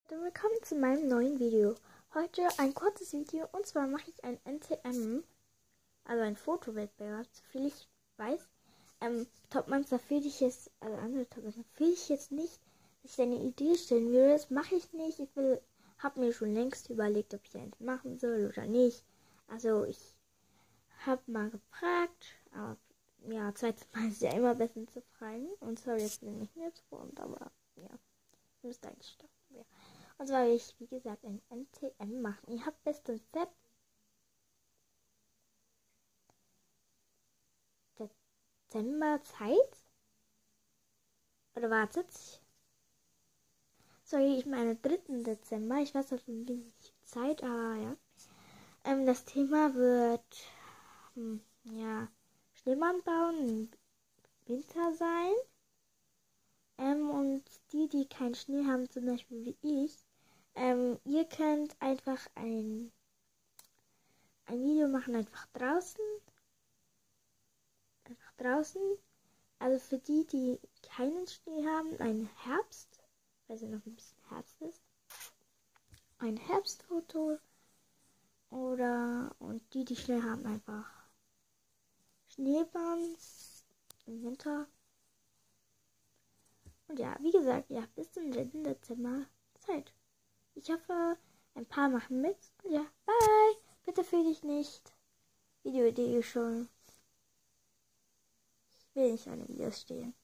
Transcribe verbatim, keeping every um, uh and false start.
Dann willkommen zu meinem neuen Video. Heute ein kurzes Video und zwar mache ich ein N T M, also ein Fotowettbewerb, soviel ich weiß. Ähm, Topmonster fühle ich jetzt, also andere Topmonster fühle ich jetzt nicht, dass ich eine Idee stellen würde. Das mache ich nicht. Ich will, habe mir schon längst überlegt, ob ich eins machen soll oder nicht. Also ich habe mal gefragt, aber ja, zweites Mal ist ja immer besser zu fragen. Und sorry, jetzt bin ich nicht jetzt aber ja, ich müsste eigentlich stoppen. Ja. Und zwar will ich, wie gesagt, ein N T M machen. Ihr habt bis zum Dezember Zeit. Oder wartet. Sorry, ich meine dritten Dezember. Ich weiß, das ist ein wenig Zeit, aber ja. Ähm, das Thema wird, hm, ja, Schneemann bauen im Winter sein. Ähm, und die, die keinen Schnee haben, zum Beispiel wie ich, ähm, ihr könnt einfach ein, ein Video machen, einfach draußen. Einfach draußen. Also für die, die keinen Schnee haben, ein Herbst, weil es ja noch ein bisschen Herbst ist. Ein Herbstfoto. Oder, und die, die Schnee haben, einfach Schneebahn im Winter. Und ja, wie gesagt, ja, bis zum dritten Dezember Zeit. Ich hoffe, ein paar machen mit. Und ja, bye. Bitte fühl dich nicht. Videoidee schon. Ich will nicht an den Videos stehen.